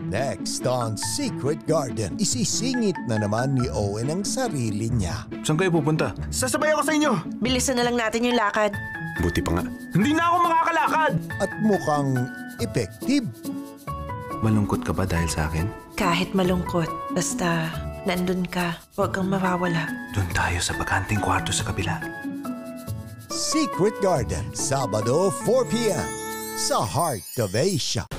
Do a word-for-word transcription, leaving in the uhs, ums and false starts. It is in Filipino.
Next on Secret Garden, isisingit na naman ni Owen ang sarili niya. Saan kayo pupunta? Sasabay ako sa inyo! Bilisan na lang natin yung lakad. Buti pa nga. Hindi na ako makakalakad! At mukhang effective. Malungkot ka ba dahil sa akin? Kahit malungkot, basta nandun ka, huwag kang mawawala. Doon tayo sa bakanting kwarto sa kabila. Secret Garden, Sabado four p m sa Heart of Asia.